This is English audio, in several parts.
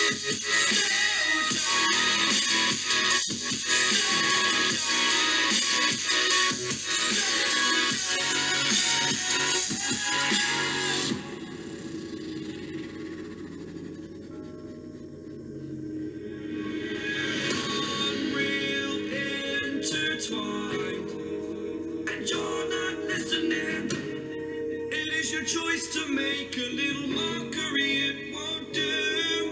Intertwined, and you're not listening. It is your choice to make a little mockery. It won't do.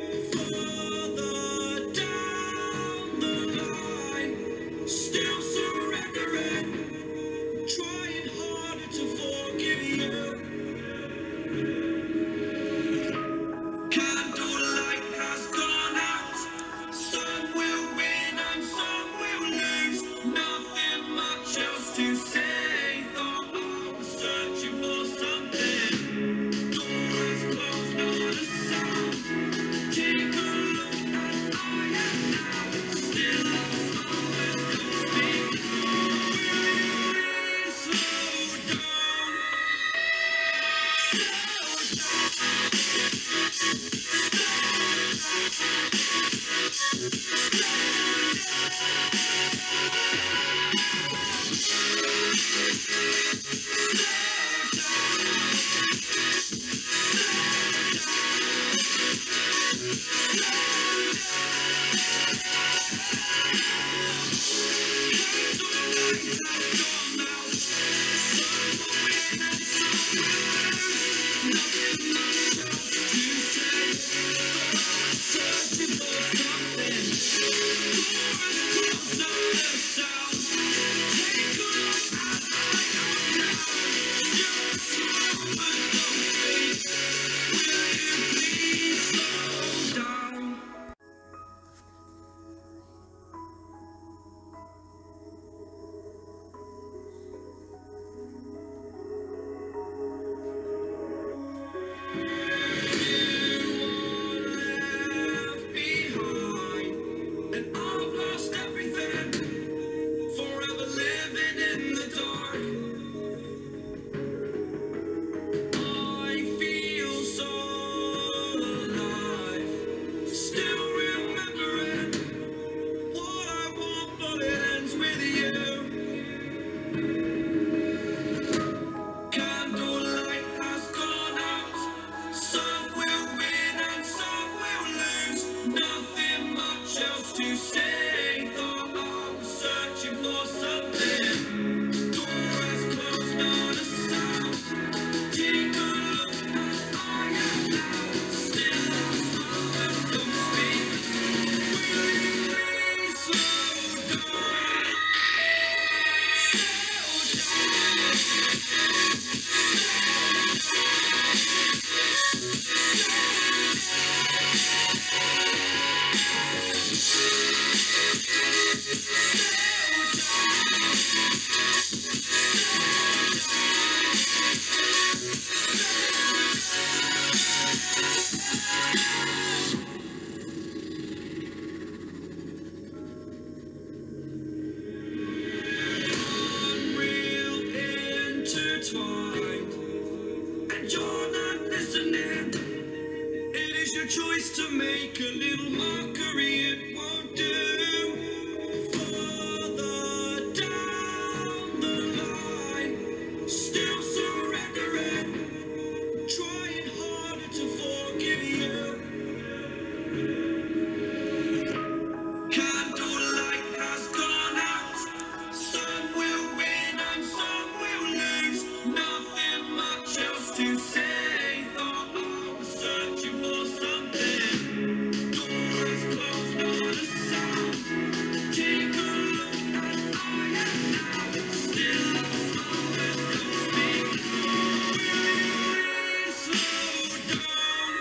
Further down the line, still surrendering, trying harder to forgive you. Candlelight has gone out. Some will win and some will lose. Nothing much else to say. Thought I was searching for something. Door is closed, not a sound. Take a look at I am now. Still lost, my words don't speak. Will you please slow down? Intertwined, and you're not listening. It is your choice to make a little mockery. It won't do. Further down the line, still surrendering, trying harder to forgive you. Candlelight has gone out. Some will win and some will lose. Nothing much else to say. Thought I was searching for something. Door is closed, not a sound. Take a look at I am now. Still lost, my words don't speak. Will you please slow down?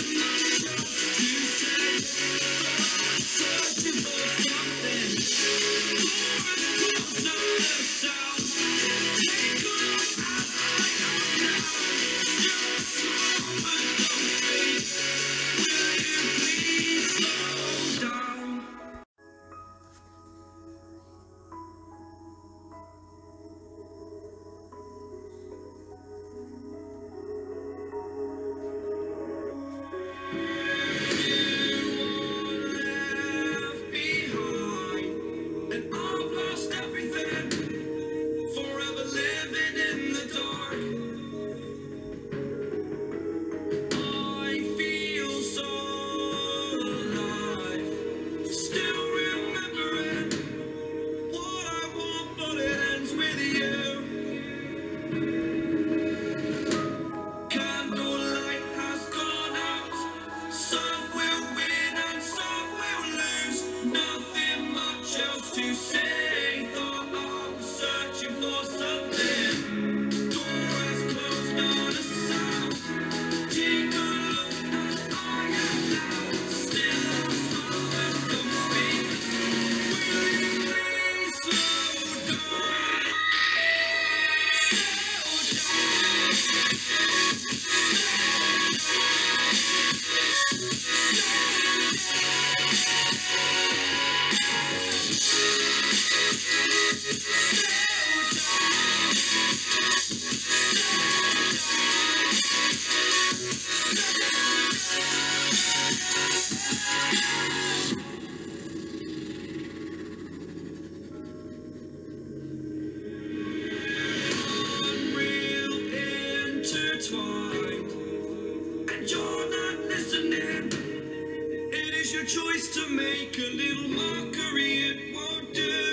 And you're not listening. It is your choice to make a little mockery. It won't do.